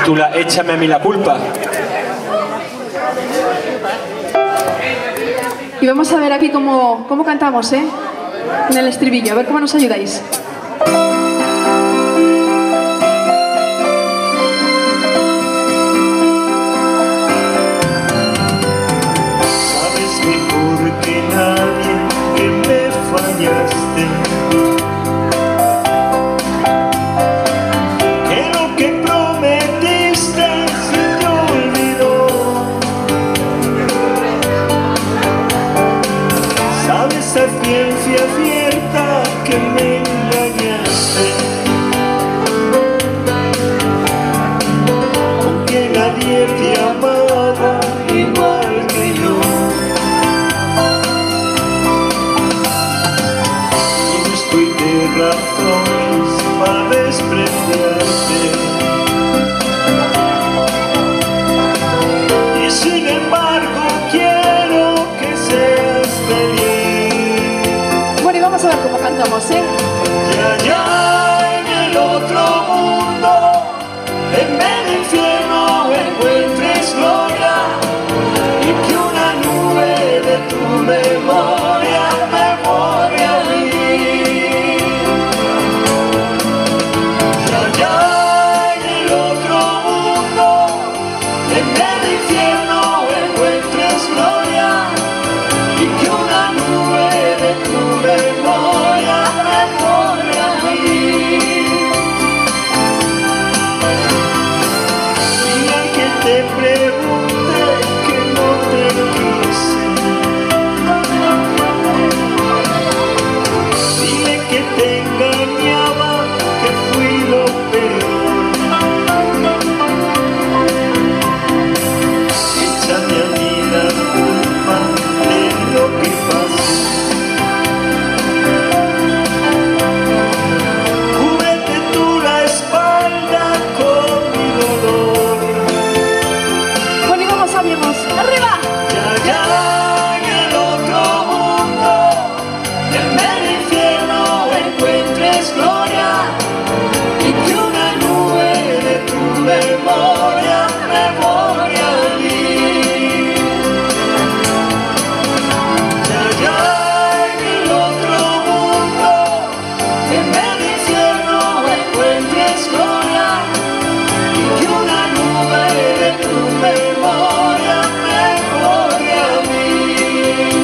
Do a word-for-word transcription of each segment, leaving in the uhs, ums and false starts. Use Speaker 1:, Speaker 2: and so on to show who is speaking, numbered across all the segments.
Speaker 1: titula Échame a mí la culpa.
Speaker 2: Y vamos a ver aquí cómo, cómo cantamos, ¿eh? En el estribillo, a ver cómo nos ayudáis.
Speaker 3: Sabes mejor que nadie que me fallaste, que lo que prometiste se te olvidó. Sabes a ciencia cierta que me engañaste, aunque nadie te amaba igual que yo. Y no estoy de razones para despreciarte, y sin embargo quiero que seas feliz.
Speaker 2: Bueno, y vamos a ver cómo cantamos, ¿eh?
Speaker 3: Y allá en el otro mundo, en el infierno, encuentres gloria, y que una nube de tu memoria me borre a mí. Y allá en el otro mundo, en el infierno, encuentres gloria, y que una nube de tu memoria me borre a mí. Y al que te pregunte que no te quise, dile que te engañaba, que fui lo peor. Échame a mí la culpa de lo que pasó. Cúbrete tú la espalda con mi dolor.
Speaker 2: Bueno, y vamos, amigos. ¡Arriba!
Speaker 3: Y allá en el otro mundo, en el infierno, encuentres gloria, y que una nube de tu memoria me borre a mí. Y allá en el otro mundo, en el infierno, encuentres gloria, y que una nube de tu memoria me borre a mí.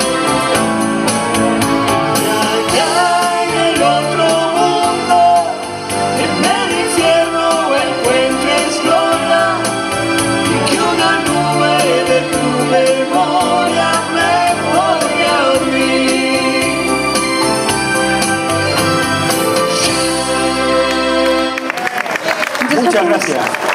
Speaker 3: Y allá en el otro mundo, en el infierno, encuentres gloria, y que una nube de tu memoria me borre a mí.
Speaker 1: Muchas gracias.